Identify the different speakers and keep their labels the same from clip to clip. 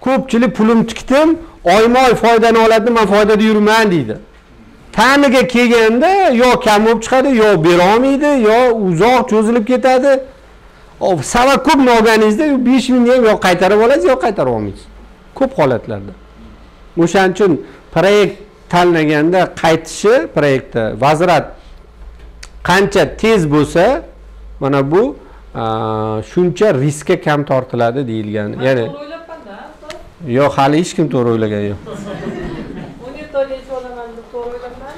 Speaker 1: ko'pchilik pulim tikdim, oyma-oy foydani oladi, men foydada yurmayman deydi. Ta'miga kelganda yo kam bo'lib chiqadi, yo bera olmaydi, yo uzoq cho'zilib ketadi. Sabab ko'p noganingizda 5000 ni ham yo qaytarib olasiz, yo qaytarib olmaysiz. Ko'p holatlarda. O'shaning uchun proyekt tanlaganda qaytishi proyektda vazirat qancha tez bo'lsa, mana bu shuncha riskka kam tortiladi deyilgan. Ya'ni yo'q, hali hech kim to'g'ri o'ylagan yo'q.
Speaker 2: 17 oygacha olaman deb to'g'ri o'ylaman.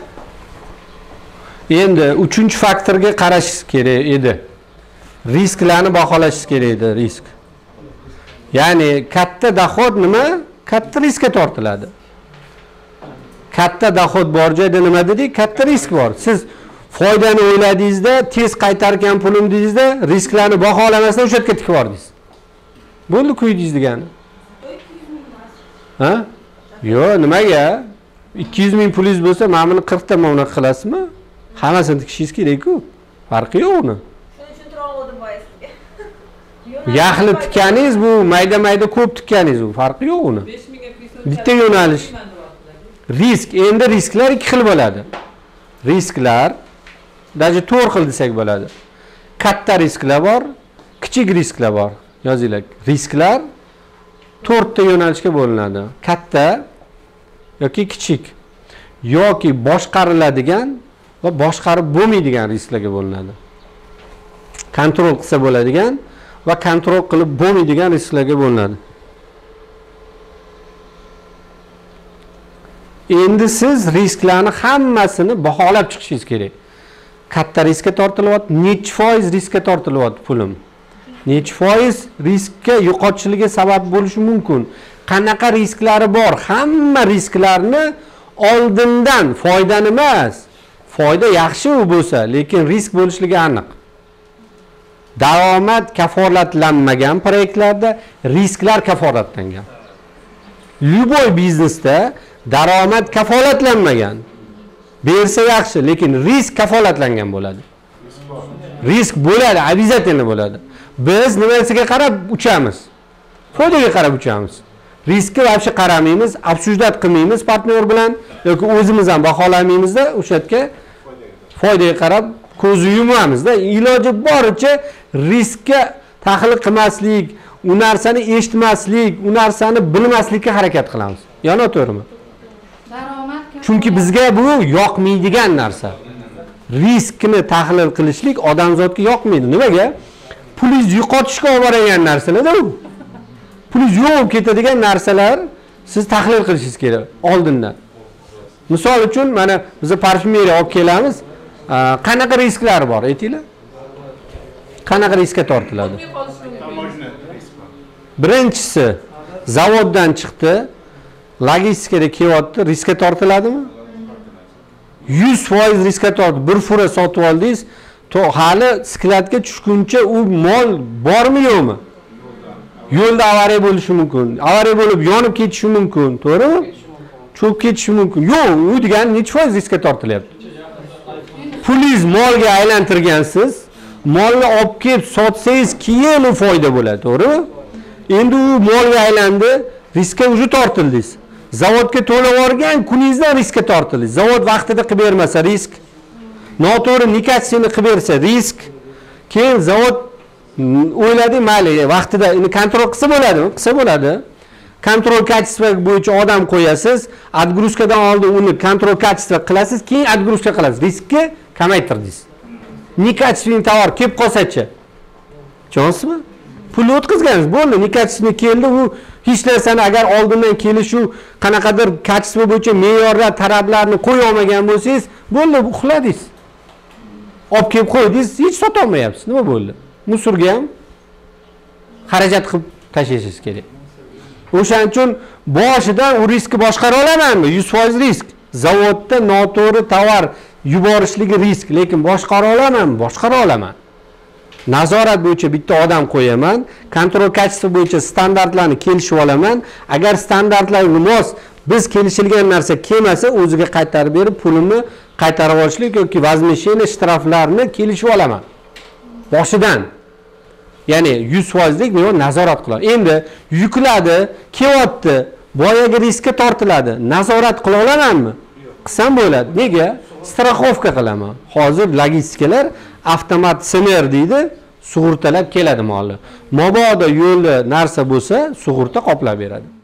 Speaker 1: Endi 3-faktorga qarashingiz kerak edi. Risklarni baholashingiz kerak edi, risk. Ya'ni katta doxod nima? Katta riskka tortiladi. Katta doxod bor joyda nima dedik? Katta risk bor. Siz foydani o'yladingizda, tez qaytargan pulim deydingizda, risklarni baholamasdan o'sha yerga tikib bordingiz. Bo'ldi kuydingiz degani. Ha? Yo'q, nimaga? 200 ming pulingiz bo'lsa, mana buni 40 ta mana qilasizmi? Hammasini tikishingiz kerak-ku. Farqi yo'q uni.
Speaker 2: Shuning uchun tura olmadim boyasiga.
Speaker 1: Yaxli tikaningiz bu mayda-mayda ko'p tikaningiz u, farqi yo'q uni.
Speaker 2: 5000 ga pul
Speaker 1: Bitta yo'nalish. Risk, endi risklar ikki xil bo'ladi. Risklar даже 4 xil desak bo'ladi. Katta risklar bor, kichik risklar bor. Yozinglar. Risklar 4 ta yo'nalishga bo'linadi. Katta yoki kichik yoki boshqariladigan va boshqarib bo'lmaydigan risklarga bo'linadi. Kontrol qilsa bo'ladigan va kontrol qilib bo'lmaydigan risklarga bo'linadi. Endi siz risklarni hammasini baholab chiqishingiz kerak. Katta riskka tortilyapti, necha foiz riskka tortilyapti pulim? Necha foiz riskka yo'qotishligiga sabab bo'lishi mumkin? Qanaqa risklari bor? Hamma risklarni oldindan foydani emas. Foyda yaxshi u bo'lsa, lekin risk bo'lishligi aniq. Daromad kafolatlanmagan proyektlarda risklar kafolatlangan. Любой biznesda daromad kafolatlanmagan. Bersa yaxshi, lekin risk kafolatlangan bo'ladi. Risk bo'ladi, обязательно bo'ladi. Biz nimasiga qarab uchamiz? Foydaga qarab uchamiz. Riskka vobshe qaramaymiz, обсуждать qilmaymiz partnyor bilan yoki o'zimiz ham baholamaymiz-da, o'sha yerga foydaga qarab ko'z yumamiz-da. Iloji boricha riskka tahlil qilmaslik, u narsani eshitmaslik, u narsani bilmaslikka harakat qilamiz. Yo noto'g'rimi? Chunki bizga bu yoqmaydigan narsa. Riskni tahlil qilishlik odamzodga yoqmaydi. Nimaga? Pulingizni yo'qotishga olib borgan narsalar-da u. Pulingiz yo'q bo'lib ketadigan narsalar siz tahlil qilishingiz kerak oldindan. Misol uchun mana biz parfumeriya olib kelamiz. Qanaqa risklar bor, aytinglar? Qanaqa riskka tortiladi? Birinchisi, zavoddan chiqdi, logistikada kelyapti, riskka tortiladimi? 100% riskka tortdi. Bir fura sotib oldingiz, hali skladga tushguncha u mol bormi yo'qmi? Yo'lda avariya bo'lishi mumkin. Avariya bo'lib yonib ketishi mumkin, to'g'rimi? Cho'kib ketishi mumkin. Yo'q, u degani necha foiz riskka tortilyapti? Pulingiz molga aylantirgansiz, molni olib kelib sotsangiz keyin u foyda bo'ladi, to'g'rimi? Endi u molga aylandi, riskka уже tortildingiz. Zavodga to'lab olgan kuningizdan riskka tortildingiz. Zavod vaqtida qilib bermasa risk, noto'g'ri nikatsiyani qilib bersa risk. Keyin zavod o'yladi, mayli, vaqtida uni kontrol qilsa bo'ladimi? Qilsa bo'ladi. Kontrol kачества bo'yicha odam qo'yasiz, отгрузкаdan oldin uni kontrol kачества qilasiz, keyin отгрузка qilasiz. Riskni kamaytirdingiz. Nekачественный tovar kelib qolsa-chi? Tushundingizmi? Pul o'tkazgansiz, bo'ldi, nekачественный keldi, u hech narsani agar oldindan kelishu qanaqadir kачество bo'yicha me'yorlar, talablarni qo'ya olmagan bo'lsangiz, bo'ldi, uxladingiz. Olib kelib qo'ydingiz, hech sota olmayapsiz. Nima bo'ldi? Musurga ham xarajat qilib tashlashingiz kerak. O'shaning uchun boshidan u riskni boshqara olamanmi? 100% risk. Zavodda noto'g'ri tovar yuborishligi risk, lekin boshqara olamanmi? Boshqara olaman. Nazorat bo'yicha bitta odam qo'yaman, kontrol kачества bo'yicha standartlarni kelishib olaman. Agar standartlarga mos biz kelishilgan narsa kelmasa, o'ziga qaytarib berib, pulimni qaytarib olishlik yoki возмещение shtraflarini kelishib olaman. Boshidan. Ya'ni 100%lik bu nazorat qiladi. Endi yukladi, kelyapti, boyagi riskka tortiladi. Nazorat qila olamanmi? Qilsam bo'ladi. Nega? Страховка qilaman. Hozir logistikalar avtomat SMR deydi, sug'urtalab keladi molni. Mabodo yo'lda narsa bo'lsa, sug'urta qoplab beradi.